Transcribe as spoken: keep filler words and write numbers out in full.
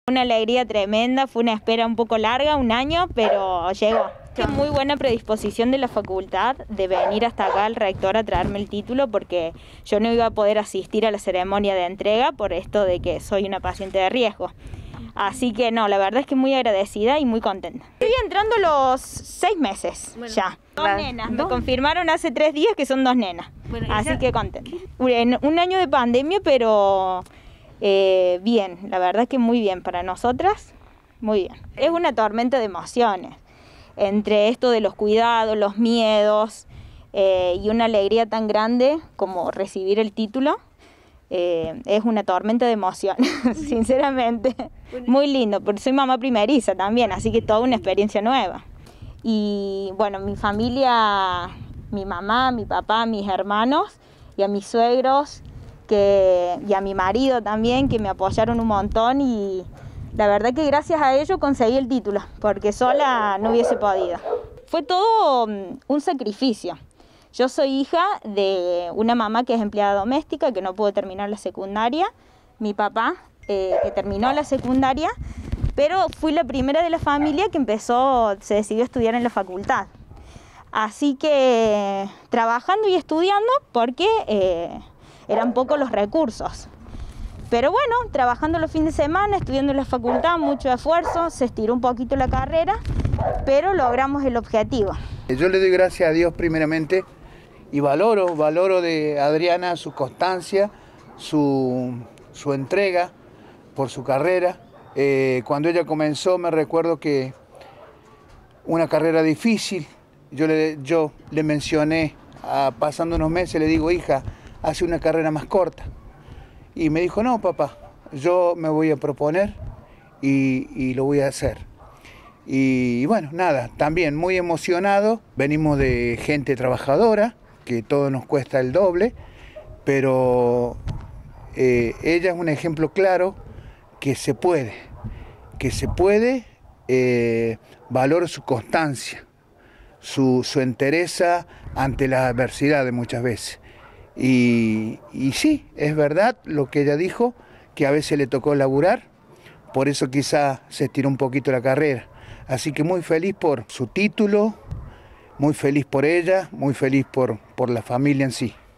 Una alegría tremenda, fue una espera un poco larga, un año, pero llegó. Muy buena predisposición de la facultad de venir hasta acá el rector a traerme el título, porque yo no iba a poder asistir a la ceremonia de entrega por esto de que soy una paciente de riesgo. Así que no, la verdad es que muy agradecida y muy contenta. Estoy entrando los seis meses bueno, ya. Dos la, nenas, ¿no? Me confirmaron hace tres días que son dos nenas, bueno, así ya... que contenta. Un año de pandemia, pero eh, bien, la verdad es que muy bien para nosotras, muy bien. Es una tormenta de emociones, entre esto de los cuidados, los miedos eh, y una alegría tan grande como recibir el título. Eh, es una tormenta de emociones, sinceramente. Muy lindo, porque soy mamá primeriza también, así que toda una experiencia nueva. Y bueno, mi familia, mi mamá, mi papá, mis hermanos y a mis suegros que, y a mi marido también, que me apoyaron un montón, y la verdad que gracias a ellos conseguí el título, porque sola no hubiese podido. Fue todo un sacrificio. Yo soy hija de una mamá que es empleada doméstica, que no pudo terminar la secundaria, mi papá eh, que terminó la secundaria, pero fui la primera de la familia que empezó, se decidió estudiar en la facultad. Así que trabajando y estudiando porque eh, eran pocos los recursos. Pero bueno, trabajando los fines de semana, estudiando en la facultad, mucho esfuerzo, se estiró un poquito la carrera, pero logramos el objetivo. Yo le doy gracias a Dios primeramente y valoro, valoro de Adriana su constancia, su, su entrega por su carrera. Eh, cuando ella comenzó me recuerdo que una carrera difícil, yo le, yo le mencioné, a, pasando unos meses, le digo, hija, hace una carrera más corta. Y me dijo, no papá, yo me voy a proponer y, y lo voy a hacer. Y bueno, nada, también muy emocionado, venimos de gente trabajadora, que todo nos cuesta el doble, pero eh, ella es un ejemplo claro que se puede, que se puede, eh, valoro su constancia, su, su entereza ante las adversidades muchas veces. Y, y sí, es verdad lo que ella dijo, que a veces le tocó laburar, por eso quizá se estiró un poquito la carrera. Así que muy feliz por su título, muy feliz por ella, muy feliz por, por la familia en sí.